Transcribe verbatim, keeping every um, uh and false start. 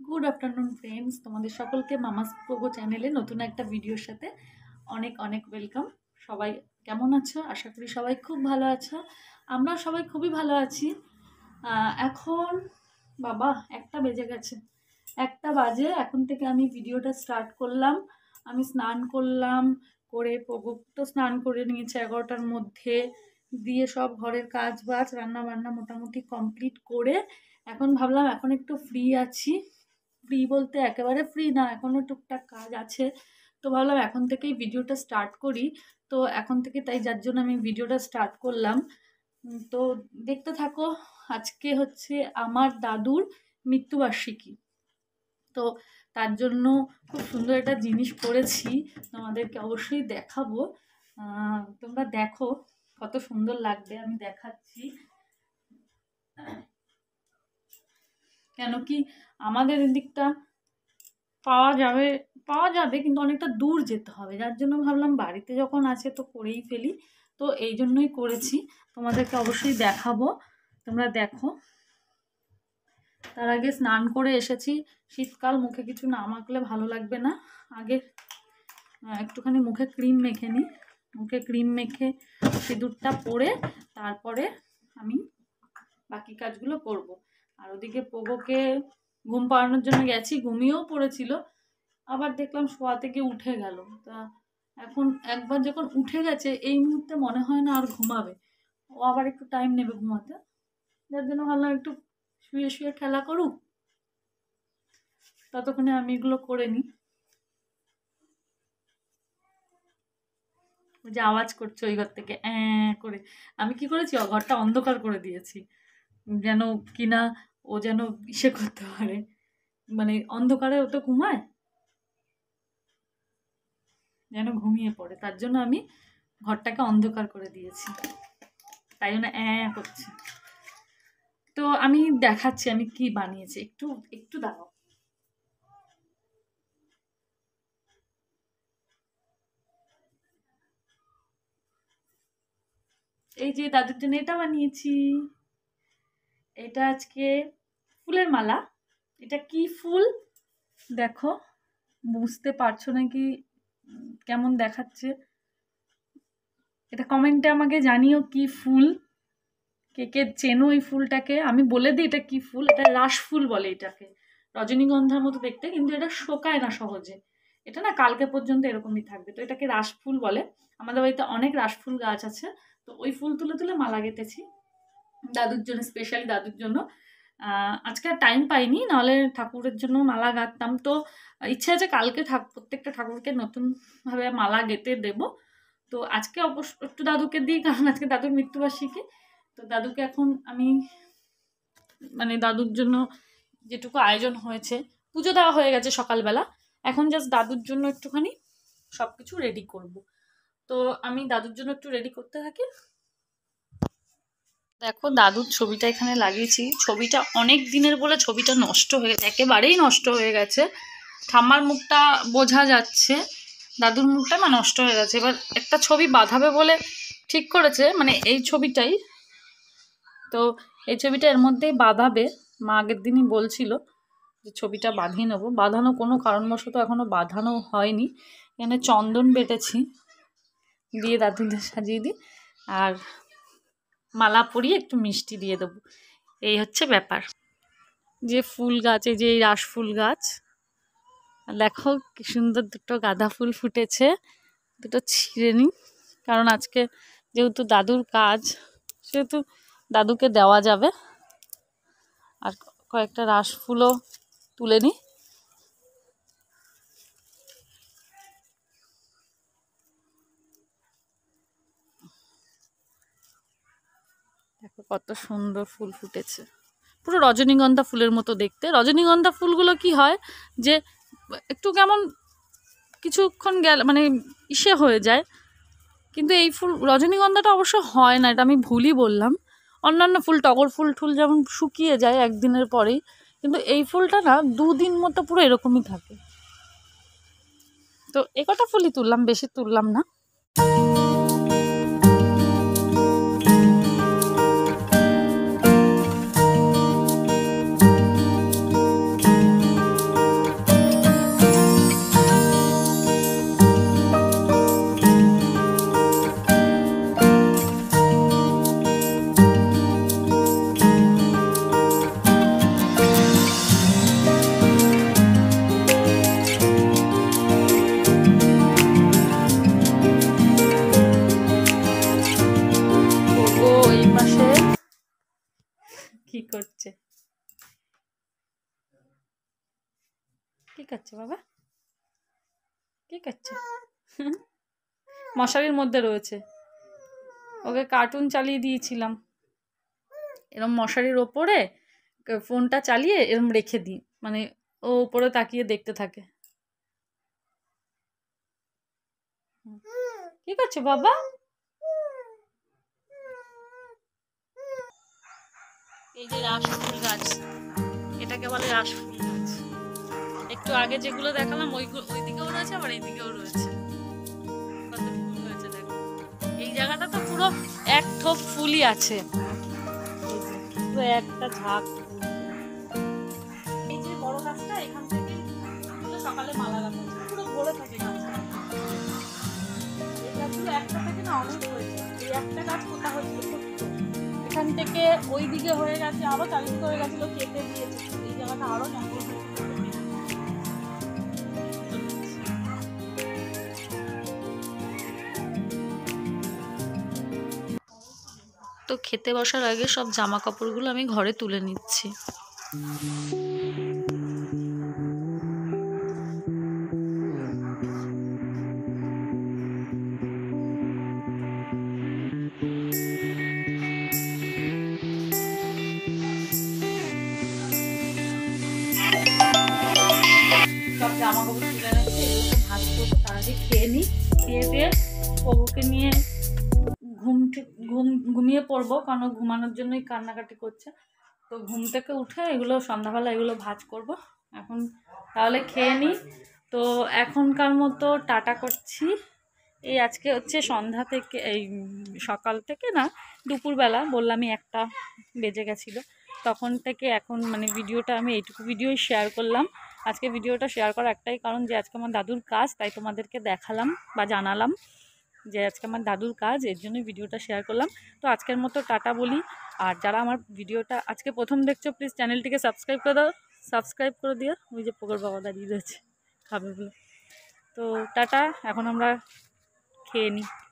Good afternoon friends, তোমাদের সকলকে মামাস প্রভু চ্যানেলে নতুন একটা ভিডিওর সাথে অনেক অনেক ওয়েলকাম। সবাই কেমন আছো? আশা করি সবাই খুব ভালো আছো। আমরা সবাই খুবই ভালো আছি। এখন বাবা একটা বেজে গেছে, একটা বাজে। এখন থেকে আমি ভিডিওটা স্টার্ট করলাম। আমি স্নান করলাম, করে প্রভু তো স্নান করে নিয়েছে এগারোটার মধ্যে, দিয়ে সব ঘরের কাজ বাজ রান্না বান্না মোটামুটি কমপ্লিট করে এখন ভাবলাম এখন একটু ফ্রি আছি। ফ্রি বলতে একেবারে ফ্রি না, এখনও টুকটাক কাজ আছে। তো ভাবলাম এখন থেকেই ভিডিওটা স্টার্ট করি। তো এখন থেকে তাই যার জন্য আমি ভিডিওটা স্টার্ট করলাম। তো দেখতে থাকো। আজকে হচ্ছে আমার দাদুর মৃত্যুবার্ষিকী। তো তার জন্য খুব সুন্দর একটা জিনিস করেছি, তোমাদেরকে অবশ্যই দেখাবো। তোমরা দেখো কত সুন্দর লাগবে, আমি দেখাচ্ছি। কেন কি আমাদের এদিকটা পাওয়া যাবে পাওয়া যাবে কিন্তু অনেকটা দূর যেতে হবে, যার জন্য ভাবলাম বাড়িতে যখন আছে তো করেই ফেলি। তো এই জন্যই করেছি, তোমাদেরকে অবশ্যই দেখাবো, তোমরা দেখো। তার আগে স্নান করে এসেছি, শীতকাল, মুখে কিছু না মাখলে ভালো লাগবে না। আগে একটুখানি মুখে ক্রিম মেখে নিই। মুখে ক্রিম মেখে সিঁদুরটা পরে তারপরে আমি বাকি কাজগুলো করব। আর ওদিকে পোগোকে ঘুম পাড়ানোর জন্য গেছি, ঘুমিয়েও পড়েছিল, আবার দেখলাম শোয়া থেকে উঠে গেল। তা এখন একবার যখন উঠে গেছে এই মুহূর্তে মনে হয় না আর ঘুমাবে, ও আবার একটু টাইম নেবে ঘুমাতে। যার জন্য ভাবলাম একটু শুয়ে শুয়ে খেলা করুক, ততক্ষণে আমি এগুলো করে নিই। যে আওয়াজ করছে ওই ঘর থেকে অ্যাঁ করে, আমি কি করেছি ঘরটা অন্ধকার করে দিয়েছি, যেন কিনা ও যেন ইসে করতে পারে, মানে অন্ধকারে ও তো ঘুমায়, যেন ঘুমিয়ে পড়ে, তার জন্য আমি ঘরটাকে অন্ধকার করে দিয়েছি, তাই জন্য অ্যাঁ করছে। তো আমি দেখাচ্ছি আমি কি বানিয়েছি, একটু একটু দাঁড়াও। এই যে দাদুর জন্য এটা বানিয়েছি, এটা আজকে ফুলের মালা। এটা কি ফুল দেখো, বুঝতে পারছো নাকি কেমন দেখাচ্ছে, এটা কমেন্টে আমাকে জানিও কি ফুল, কে কে চেনো এই ফুলটাকে। আমি বলে দিই এটা কি ফুল, এটা রাস ফুল বলে এটাকে, রজনীগন্ধার মতো দেখতে, কিন্তু এটা শোকায় না সহজে, এটা না কালকে পর্যন্ত এরকমই থাকবে। তো এটাকে রাস ফুল বলে। আমাদের বাড়িতে অনেক রাস ফুল গাছ আছে, তো ওই ফুল তুলে তুলে মালা গেঁথেছি দাদুর জন্য, স্পেশালি দাদুর জন্য। আজকে আর টাইম পাইনি, নাহলে ঠাকুরের জন্য মালা গাঁথতাম। তো ইচ্ছে আছে কালকে ঠাকুর প্রত্যেকটা ঠাকুরকে নতুনভাবে মালা গেঁথে দেব। তো আজকে অবশ্য একটু দাদুকে দিই, কারণ আজকে দাদুর মৃত্যুবার্ষিকী। তো দাদুকে এখন আমি মানে দাদুর জন্য যেটুকু আয়োজন হয়েছে, পুজো দেওয়া হয়ে গেছে সকালবেলা, এখন জাস্ট দাদুর জন্য একটুখানি সব কিছু রেডি করব। তো আমি দাদুর জন্য একটু রেডি করতে থাকি। দেখো দাদুর ছবিটা এখানে লাগিয়েছি, ছবিটা অনেক দিনের বলে ছবিটা নষ্ট হয়ে গেছে, একেবারেই নষ্ট হয়ে গেছে। ঠাম্মার মুখটা বোঝা যাচ্ছে, দাদুর মুখটা না নষ্ট হয়ে গেছে। এবার একটা ছবি বাঁধাবে বলে ঠিক করেছে, মানে এই ছবিটাই, তো এই ছবিটা এর মধ্যেই বাঁধাবে। মা আগের দিনই বলছিল যে ছবিটা বাঁধিয়ে নেবো, বাঁধানো কোনো কারণবশত এখনও বাঁধানো হয়নি। এখানে চন্দন বেটেছি, দিয়ে দাদুদের সাজিয়ে দিই, আর মালা পরিয়ে একটু মিষ্টি দিয়ে দেবো, এই হচ্ছে ব্যাপার। যে ফুল গাছ, এই যে এই রাস ফুল গাছ, দেখো কি সুন্দর দুটো গাঁদা ফুল ফুটেছে, দুটো ছিঁড়ে নিই, কারণ আজকে যেহেতু দাদুর কাজ সেহেতু দাদুকে দেওয়া যাবে। আর কয়েকটা রাস ফুলও তুলে নিই। দেখো কত সুন্দর ফুল ফুটেছে, পুরো রজনীগন্ধা ফুলের মতো দেখতে। রজনীগন্ধা ফুলগুলো কি হয় যে একটু কেমন কিছুক্ষণ গেল মানে ইসে হয়ে যায়, কিন্তু এই ফুল রজনীগন্ধাটা অবশ্য হয় না, এটা আমি ভুলই বললাম। অন্যান্য ফুল, টগর ফুল টুল যেমন শুকিয়ে যায় একদিনের পরেই, কিন্তু এই ফুলটা না দুদিন মতো পুরো এরকমই থাকে। তো এ কটা ফুলই তুললাম, বেশি তুললাম না। করছে। কি করছে বাবা, কি করছে? মশারির মধ্যে রয়েছে, ওকে কার্টুন চালিয়ে দিয়েছিলাম, এরম মশারির ওপরে ফোনটা চালিয়ে এরম রেখে দিই, মানে ও উপরে তাকিয়ে দেখতে থাকে। কি করছো বাবা? এই যে রাসফুল গাছ, এটাকে বলে রাসফুল গাছ। একটু আগে যেগুলো দেখালাম ওইগুলো ওই দিকেও রয়েছে, আবার এই দিকেও রয়েছে। কত ফুল হয়েছে দেখো। এই জায়গাটা তো পুরো এক থোক ফুলই আছে, পুরো একটা ঝাঁক। এই যে বড় গাছটা, এখান থেকে সকালে মালা গাছ পুরো ভরে থাকে গাছটা। এই গাছগুলো একটা থেকে না অনেক হয়েছে। এই একটা গাছ কোথা হয়েছিল ছোট্ট, এখান থেকে ওই দিকে হয়ে গেছে, আরো চারিদিকে হয়ে গেছিল, কেটে দিয়েছে। এই জায়গাটা আরো জঙ্গল হয়েছে। তো খেতে বসার আগে সব জামা কাপড়গুলো আমি ঘরে তুলে নিচ্ছি। সব জামা কাপড় তুলে নিচ্ছি, এগুলোকে ভাজ করবো, তার আগে খেয়ে নিই। খেয়ে দিয়ে ওকে নিয়ে ঘুম ঘুম ঘুমিয়ে পড়বো, কারণ ঘুমানোর জন্যই কান্নাকাটি করছে। তো ঘুম থেকে উঠে এগুলো সন্ধ্যাবেলা এগুলো ভাজ করব। এখন তাহলে খেয়ে নিই। তো এখনকার মতো টাটা করছি। এই আজকে হচ্ছে সন্ধ্যা থেকে, এই সকাল থেকে না, দুপুরবেলা বললামই একটা বেজে গেছিলো, তখন থেকে এখন মানে ভিডিওটা আমি এইটুকু ভিডিওই শেয়ার করলাম। আজকে ভিডিওটা শেয়ার করার একটাই কারণ যে আজকে আমার দাদুর কাজ, তাই তোমাদেরকে দেখালাম বা জানালাম যে আজকে আমার দাদুর কাজ, এর জন্যই ভিডিওটা শেয়ার করলাম। তো আজকের মতো টাটা বলি। আর যারা আমার ভিডিওটা আজকে প্রথম দেখছো, প্লিজ চ্যানেলটিকে সাবস্ক্রাইব করে দাও, সাবস্ক্রাইব করে দিও। ওই যে পোকর বাবা দাঁড়িয়ে রয়েছে খাবে বলে। তো টাটা, এখন আমরা খেয়ে নিই।